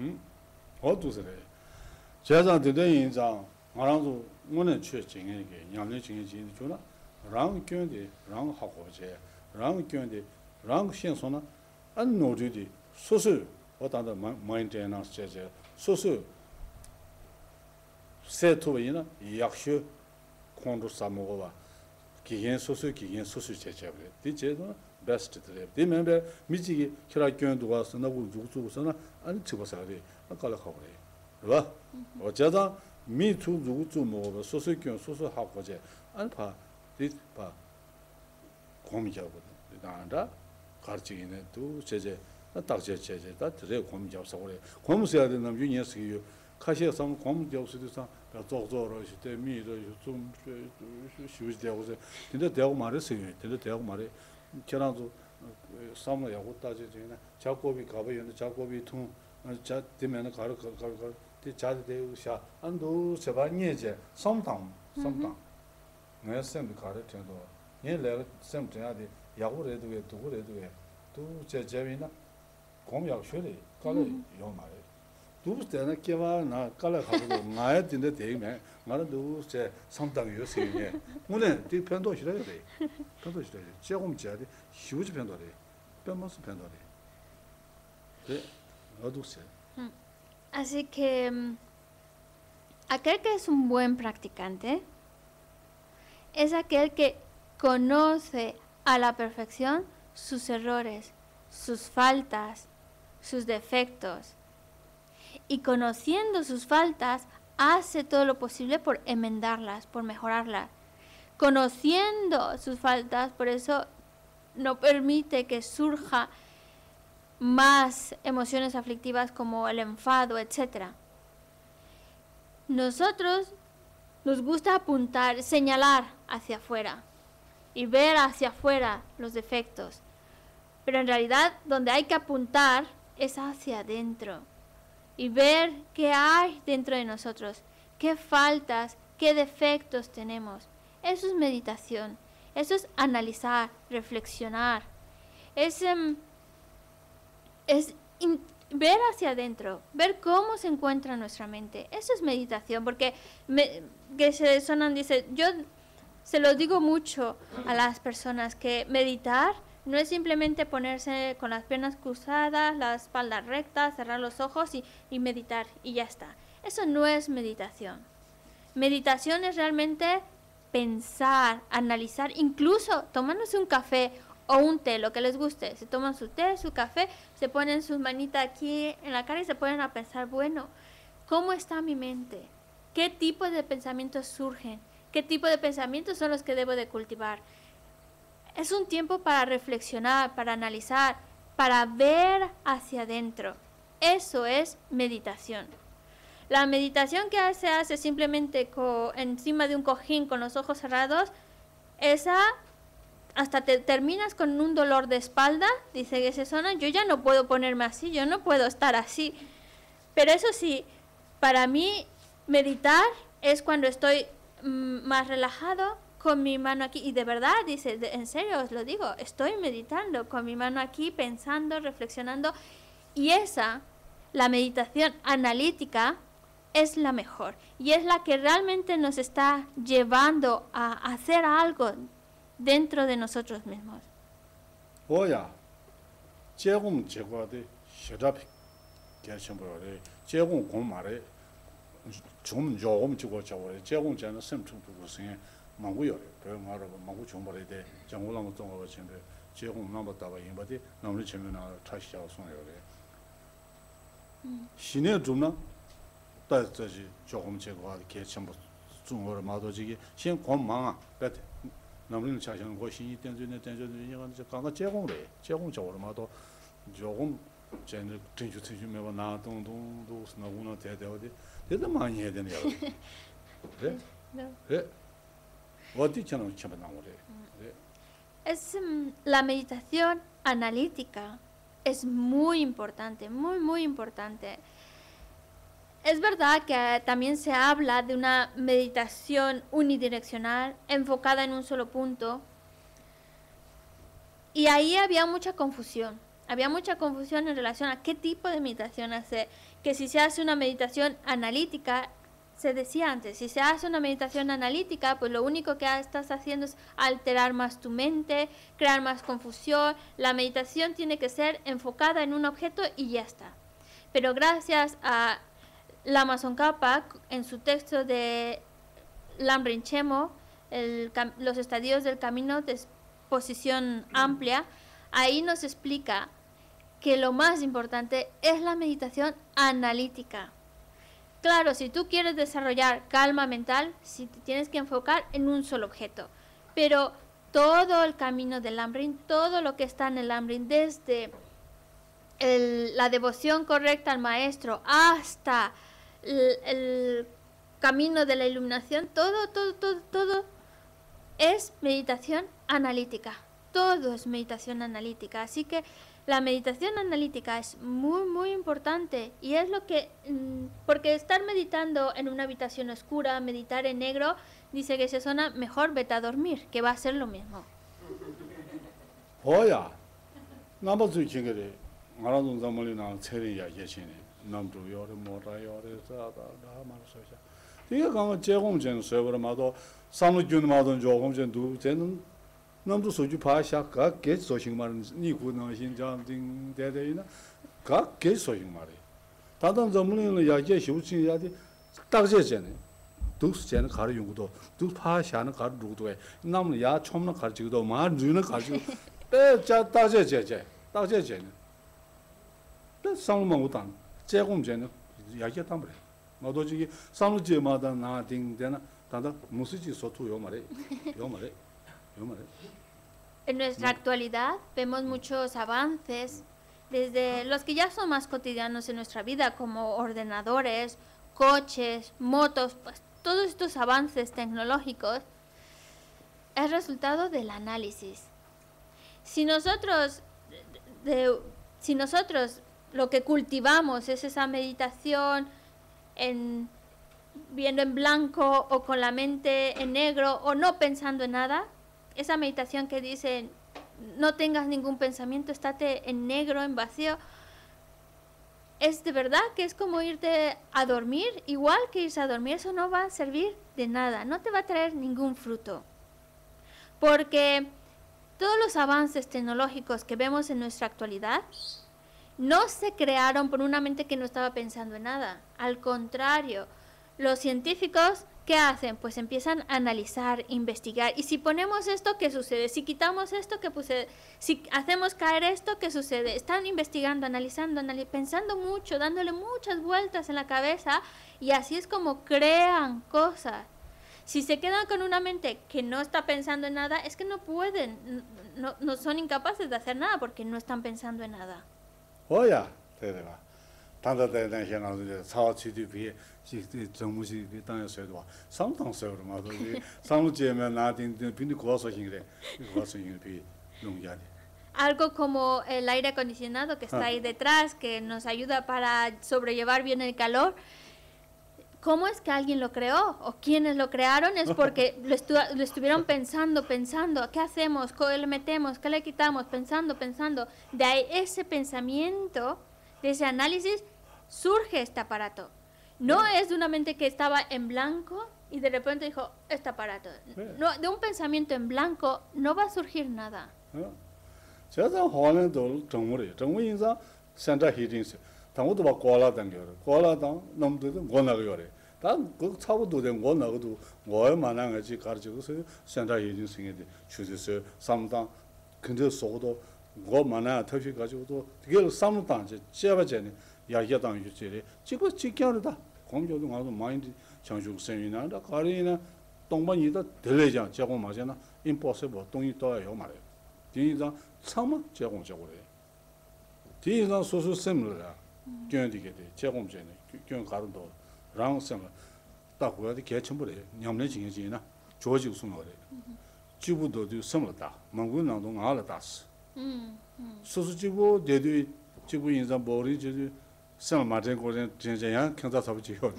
Speaker 1: 기겐 소수 제제bre 디제도 베스트들 디멤베 미지기 키라견도 와서 나고 죽죽서나 안 찍어서리 아까라 하고래 봐 어쩌다 미투 죽죽 뭐 소수견 소수하고제 알파 디바 고미자거든 나한다 가르치기네 또 제제 딱제제 다 드레 고미자서 그래 고무서야 되는 유니스기요 카시에서 고미자서도서 저저로 시대 미로 좀 쉬우지되고 근데 대하고 말했어요. 근데 대하고 말해 저랑도 싸움을 하고 따지지나 작업이 가봐요. 작업이 통 자 되면은 가르 자대 대우샤 안도 제반이제 섬당 내가 쌤도 가르쳐도 얘를 쌤 돼야돼 야구를 해도 또 제제비나 공약 쉬래 가래 요 말해 두부스테나 깨와 나 깔아 가지고 나야 된데 대면 나는 두부스테 상당히 요새에 오늘 이 편도 싫어야 돼. 조금 지야돼. 휴지 편도래. 뼈마스 편도래. 네. 어두세.
Speaker 2: Así que aquel que es un buen practicante es aquel que conoce a la perfección sus errores, sus faltas, sus defectos. Y conociendo sus faltas, hace todo lo posible por enmendarlas, por mejorarlas. Conociendo sus faltas, por eso no permite que surja más emociones aflictivas como el enfado, etc. Nosotros nos gusta apuntar, señalar hacia afuera y ver hacia afuera los defectos. Pero en realidad donde hay que apuntar es hacia adentro y ver qué hay dentro de nosotros, qué faltas, qué defectos tenemos. Eso es meditación, eso es analizar, reflexionar, es ver hacia adentro, ver cómo se encuentra nuestra mente. Eso es meditación, porque Geshe Sonan dice, yo se lo digo mucho a las personas, que meditar no es simplemente ponerse con las piernas cruzadas, la espalda recta, cerrar los ojos y meditar y ya está. Eso no es meditación. Meditación es realmente pensar, analizar, incluso tomándose un café o un té, lo que les guste. Se toman su té, su café, se ponen sus manitas aquí en la cara y se ponen a pensar, bueno, ¿cómo está mi mente? ¿Qué tipo de pensamientos surgen? ¿Qué tipo de pensamientos son los que debo de cultivar? Es un tiempo para reflexionar, para analizar, para ver hacia adentro. Eso es meditación. La meditación que se hace simplemente encima de un cojín con los ojos cerrados, esa hasta te terminas con un dolor de espalda, dice Geshe Sonan, yo ya no puedo ponerme así, yo no puedo estar así. Pero eso sí, para mí meditar es cuando estoy más relajado, con mi mano aquí, y de verdad, dice, en serio os lo digo, estoy meditando con mi mano aquí, pensando, reflexionando, y la meditación analítica, es la mejor, y es la que realmente nos está llevando a hacer algo dentro de nosotros mismos.
Speaker 1: Oya, 제공 제거하되 시랍 개천보래. 제공 공말에 좀 조금 주고 저래. 제공 전에 섬충도 무슨 망고요. 그 말로 망고 정보래 돼. 정보랑 동거 전에 제공 남았다가 인바디 남을 전면아 다시 잡송해요. 신의 좀나 따뜻이 조금 제거하되 개천보 중어를 마도지기 신 공망아. 그때 남는 자신은 것이 된전에 이건 강가 제공래. 제공적으로 마도 조금 쟤는 전주면 나동동도 나오나 대대어디 대도 많이 해야 되네요. 그래? 네. 어디처럼 처음 나오래.
Speaker 2: Es la meditación analítica es muy importante, muy muy importante. Es verdad que también se habla de una meditación unidireccional enfocada en un solo punto, y ahí había mucha confusión. Había mucha confusión en relación a qué tipo de meditación hacer. Que si se hace una meditación analítica, se decía antes, si se hace una meditación analítica, pues lo único que estás haciendo es alterar más tu mente, crear más confusión. La meditación tiene que ser enfocada en un objeto y ya está. Pero gracias a Lama Tsongkhapa, en su texto de Lamrim Chemo, los estadios del camino de exposición amplia, ahí nos explica que lo más importante es la meditación analítica. Claro, si tú quieres desarrollar calma mental, sí te tienes que enfocar en un solo objeto. Pero todo el camino del Lamrim, todo lo que está en el Lamrim, desde la devoción correcta al maestro hasta el camino de la iluminación, todo es meditación analítica. Todo es meditación analítica. Así que la meditación analítica es muy, muy importante. Y es lo que... porque estar meditando en una habitación oscura, meditar en negro, dice que se suena mejor vete a dormir, que va a ser lo mismo.
Speaker 1: Oya, nada 좀 기계래. 말하는 자물이나 체리야 예신이. 남도 요래 뭐라 요래 자다 말소자. 이게 강은 제공전 서버마도 상무균마도 조금 전도 되는 남도 소주 파샤 각게 소식 말은 니구는 신장딩 대대이나 각게 소식 말이. 다른 전문은 야제修行야디 딱제잖아요. 두스제는 가르 연구도 두 파샤는 가르 누구도 해. 남은 야 처음은 가르치고도 말 주는 가르치고 자 다제제제 다제제는 또 상무무당 제공제는 야게 담bre 모두지 상무제마다 나딩되나 다다 무수지 소투 요 말에
Speaker 2: En nuestra actualidad vemos muchos avances, desde los que ya son más cotidianos en nuestra vida, como ordenadores, coches, motos, pues todos estos avances tecnológicos es resultado del análisis. Si nosotros lo que cultivamos es esa meditación viendo en blanco o con la mente en negro o no pensando en nada, esa meditación que dice no tengas ningún pensamiento, estate en negro, en vacío, es de verdad que es como irte a dormir, igual que irse a dormir, eso no va a servir de nada, no te va a traer ningún fruto. Porque todos los avances tecnológicos que vemos en nuestra actualidad no se crearon por una mente que no estaba pensando en nada. Al contrario, los científicos, ¿qué hacen? Pues empiezan a analizar, investigar. Y si ponemos esto, ¿qué sucede? Si quitamos esto, ¿qué sucede? Si hacemos caer esto, ¿qué sucede? Están investigando, analizando, pensando mucho, dándole muchas vueltas en la cabeza, y así es como crean cosas. Si se quedan con una mente que no está pensando en nada, es que no pueden, no son incapaces de hacer nada porque no están pensando en nada.
Speaker 1: Oya, te digo, tanto de la gente操去的比，政府是比当然说的话，相当少的嘛，所以上路界面拿定比你高速型的比容易的。
Speaker 2: Algo como el aire acondicionado que está ahí detrás, que nos ayuda para sobrellevar bien el calor. ¿Cómo es que alguien lo creó? ¿O quiénes lo crearon? Es porque lo estuvieron pensando, ¿qué hacemos? ¿Qué le metemos? ¿Qué le quitamos? Pensando. De ahí ese pensamiento, de ese análisis, surge este aparato. No es de una mente que estaba en blanco y de repente dijo, este aparato. No, de un pensamiento en blanco no va a surgir nada.
Speaker 1: 这种好人都政府因啥现在已经是，但我都把挂了当个了，挂了当那么多我那个月的，但个差不多的我那个都我也蛮那个去搞这个是现在已经是的，确实是上当，肯定说到我蛮那特别搞这个多，这个上当这接不接呢，也当于这里，这个这讲的，光叫的我说蛮的，像就生意呢，那搞的呢，东北你的得来讲，结果嘛讲呢 ，impossible 东西都要买的，第一张。 참아 제공적으로 해. 뒤에서 소수 셈을 교연되게 돼. 제공제네. 교연 가르도 랑 셈을 딱 고야지 개첨부래. 냠내 진행지나 조지고 숨어래. 지부도 셈을다. 망군랑도 알아 다스. 소수 지부 대대 지부 인상 머리 지부 셈 맞은 거는 진짜야 경사 잡지요.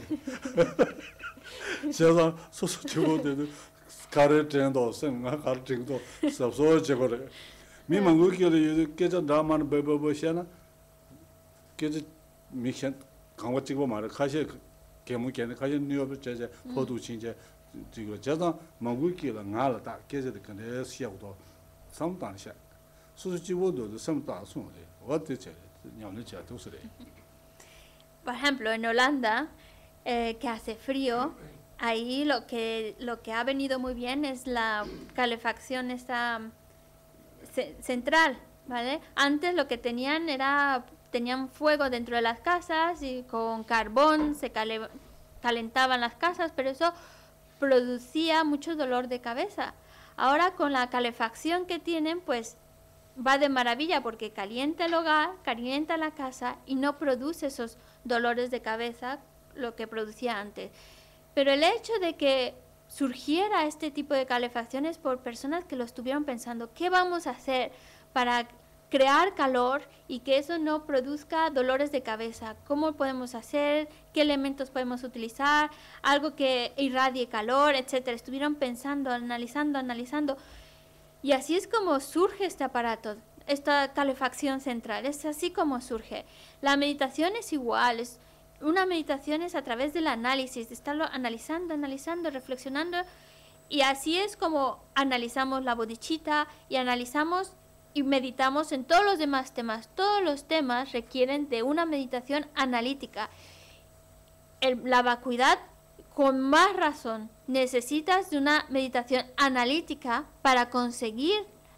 Speaker 1: 제가 소수 지부 대대 가르치는도 셈가 가르치고도 섭소 제거래. 미망고 기어를 깨져 나만 버버버시나 깨져 미션 강고 찍고 말을 가시 개무견 가시 뉴욕 제제 포도 진짜 이거 저다 망고 기어를 나라다 깨져도 근데 시야도 상당시 수수 지부도 상당 손에 어떻게 냐는 자 도스래.
Speaker 2: Por ejemplo, en Holanda, que hace frío, ahí lo que ha venido muy bien es la calefacción esta central, ¿vale? Antes lo que tenían fuego dentro de las casas y con carbón se calentaban las casas, pero eso producía mucho dolor de cabeza. Ahora con la calefacción que tienen, pues va de maravilla porque calienta el hogar, calienta la casa y no produce esos dolores de cabeza lo que producía antes. Pero el hecho de que surgiera este tipo de calefacciones por personas que lo estuvieron pensando, ¿qué vamos a hacer para crear calor y que eso no produzca dolores de cabeza? ¿Cómo podemos hacer? ¿Qué elementos podemos utilizar? Algo que irradie calor, etcétera. Estuvieron pensando, analizando. Y así es como surge este aparato, esta calefacción central. Es así como surge. La meditación es igual, una meditación es a través del análisis, de estarlo analizando, reflexionando, y así es como analizamos la bodhicitta y analizamos y meditamos en todos los demás temas. Todos los temas requieren de una meditación analítica. La vacuidad, con más razón, necesitas de una meditación analítica para conseguir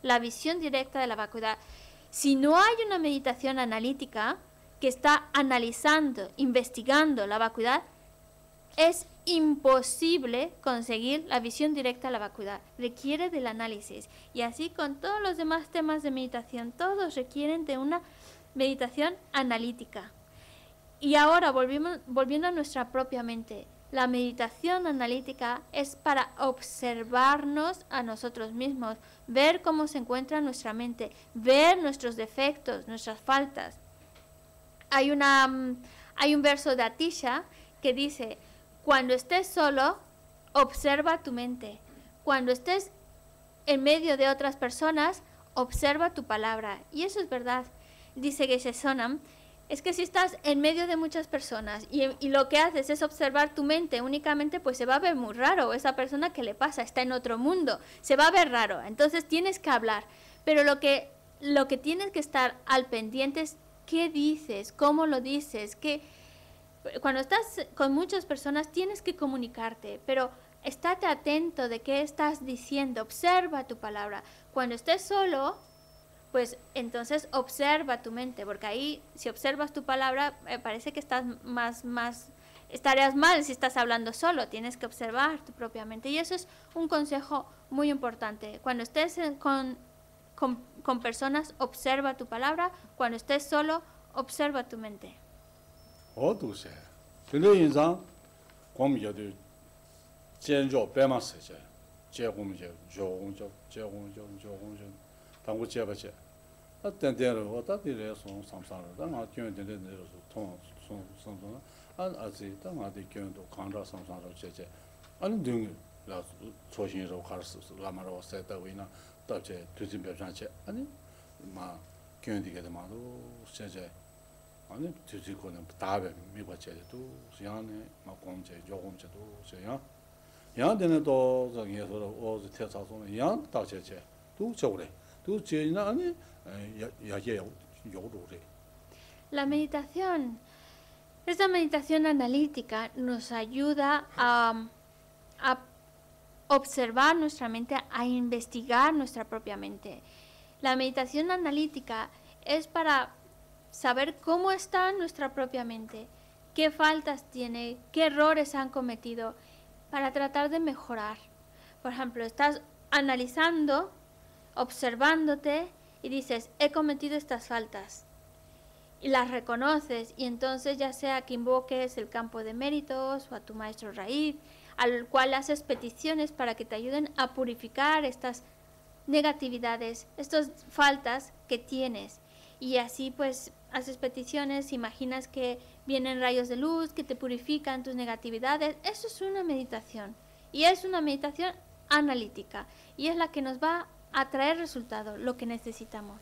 Speaker 2: la visión directa de la vacuidad. Si no hay una meditación analítica que está analizando, investigando la vacuidad, es imposible conseguir la visión directa de la vacuidad. Requiere del análisis. Y así con todos los demás temas de meditación, todos requieren de una meditación analítica. Y ahora, volviendo a nuestra propia mente, la meditación analítica es para observarnos a nosotros mismos, ver cómo se encuentra nuestra mente, ver nuestros defectos, nuestras faltas. Hay un verso de Atisha que dice: cuando estés solo, observa tu mente. Cuando estés en medio de otras personas, observa tu palabra. Y eso es verdad. Dice Geshe Sonam, es que si estás en medio de muchas personas y lo que haces es observar tu mente únicamente, pues se va a ver muy raro. Esa persona, ¿qué le pasa? Está en otro mundo. Se va a ver raro. Entonces tienes que hablar. Pero lo que tienes que estar al pendiente es qué dices, cómo lo dices, cuando estás con muchas personas tienes que comunicarte, pero estate atento de qué estás diciendo, observa tu palabra. Cuando estés solo, pues entonces observa tu mente, porque ahí si observas tu palabra parece que estás estarías mal si estás hablando solo, tienes que observar tu propia mente. Y eso es un consejo muy importante. Cuando estés con personas, observa tu palabra. Cuando estés solo, observa tu mente.
Speaker 1: 어두세. 근데 인상 공미저도 제조 배마스제. 제공제, 조공제, 조공제. 당고 제바제. 어떤 데로 어디를 송 삼삼을 당아 교연된 데로 통송송송 안 아지 당아디 교연도 강라 삼삼으로 제제. 아니 등 라 초신으로 갈 수 있어. 라마로 세다 위나 답제 두진 별장제. 아니 마 교연디게도 마도 제제. 아니 뒤지고는 답에 미과제도 시안에 막 공제 조공제도 저야 양되는도 저기에서 어제 태사소는 양 다제제 또 저래 또 제나 아니 야게 요로래.
Speaker 2: La meditación, esta meditación analítica nos ayuda a observar nuestra mente, a investigar nuestra propia mente. La meditación analítica es para saber cómo está nuestra propia mente, qué faltas tiene, qué errores han cometido, para tratar de mejorar. Por ejemplo, estás analizando, observándote y dices, he cometido estas faltas. Y las reconoces y entonces ya sea que invoques el campo de méritos o a tu maestro raíz, al cual haces peticiones para que te ayuden a purificar estas negatividades, estas faltas que tienes. Y así pues haces peticiones, imaginas que vienen rayos de luz que te purifican tus negatividades. Eso es una meditación. Y es una meditación analítica. Y es la que nos va a traer resultados, lo que necesitamos.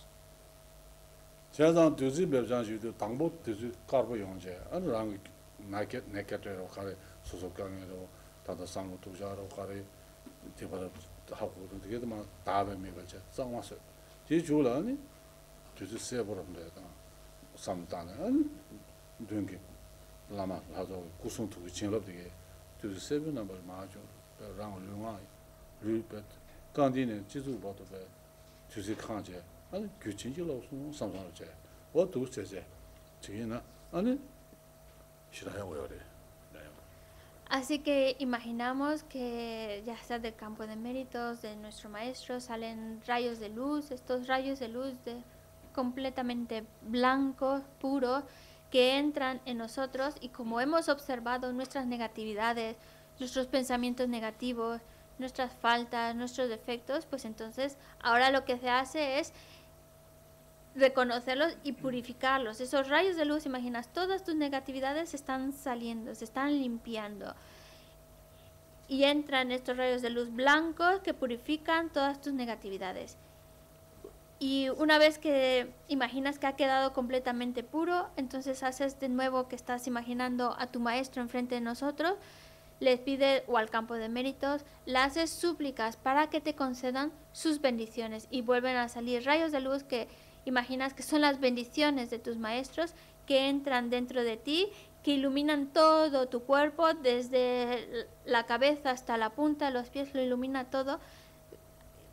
Speaker 1: 제가 두지 별장주도 당보 두지 가르고 용제. 아니랑 나게트로 가래 소속강에로 다다 상로 도자로 가래 대바로 하고 되게도 막 다음에 미버제. 쌍와서. 제 주라니 두지 세버는데다. 삼단에 등기 라마 하죠 구성투 진럽되게 두지 세븐 넘버 마죠. 랑 류와 류벳 간디네 지주보도 배 두지 칸제. 아니 규칙으로 삼삼제. 어두 제제. 지나 아니 싫어요 왜래.
Speaker 2: Así que imaginamos que ya sea del campo de méritos de nuestro maestro salen rayos de luz, estos rayos de luz completamente blancos, puros, que entran en nosotros y como hemos observado nuestras negatividades, nuestros pensamientos negativos, nuestras faltas, nuestros defectos, pues entonces ahora lo que se hace es reconocerlos y purificarlos. Esos rayos de luz, imaginas, todas tus negatividades están saliendo, se están limpiando. Y entran estos rayos de luz blancos que purifican todas tus negatividades. Y una vez que imaginas que ha quedado completamente puro, entonces haces de nuevo que estás imaginando a tu maestro enfrente de nosotros, les pides, o al campo de méritos, le haces súplicas para que te concedan sus bendiciones y vuelven a salir rayos de luz que imaginas que son las bendiciones de tus maestros que entran dentro de ti, que iluminan todo tu cuerpo, desde la cabeza hasta la punta de los pies, lo ilumina todo.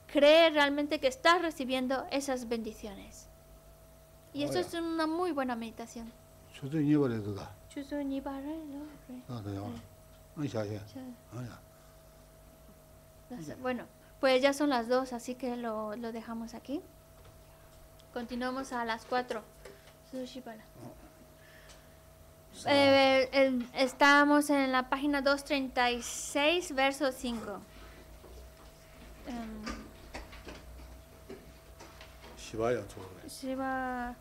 Speaker 2: cree realmente que estás recibiendo esas bendiciones. Y eso
Speaker 1: Oh,
Speaker 2: es una muy buena meditación.
Speaker 1: 저도 이해버려도다.
Speaker 2: Chuzo ni bara, ¿no?
Speaker 1: 나도요. 아니야. 아니야.
Speaker 2: Bueno, pues ya son las 2, así que lo dejamos aquí. Continuamos a las 4. Estamos en la página 236, verso 5.
Speaker 1: 시바야 저거래.
Speaker 2: Shiva.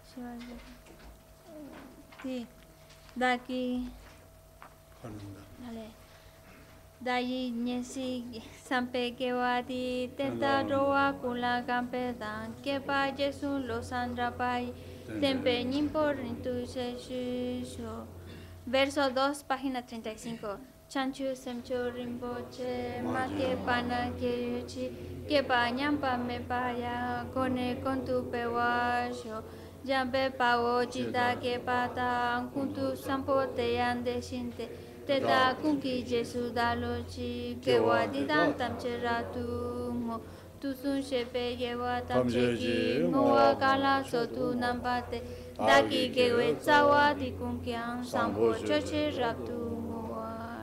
Speaker 2: Sí. De aquí.
Speaker 1: 하는다.
Speaker 2: Dale. Dayi nyesi sampe kewati tenta roa kula campedan que pa Jesús los andrapai tempe nimpor tu sesho. Verso 2, página 35. Chanchu semcho rimboche ma que pana que yuchi que pa nyampa me paya kone con tu pewasho. Jambe pao chita que pata kuntu sampo te ande shinte. Teta kunki Jesu dalochi que wadidan tamcheratu mo tu sun shepe yewa tamcheki ngoa kala so tu nampate daki que wetsawa di kunkian sampo choche raptu ngoa